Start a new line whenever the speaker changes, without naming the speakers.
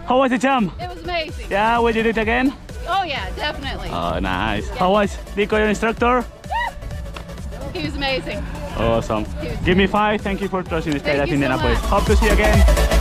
How was the jump?
It was amazing.
Yeah, would you do it again?
Oh yeah, definitely.
Oh, nice.
Yeah.
How was Nico, your instructor?
He was amazing.
Awesome.
He was
Give me 5. Thank you for trusting the
Thank
Skydive
you so
Indianapolis.
much.
Hope to see you again.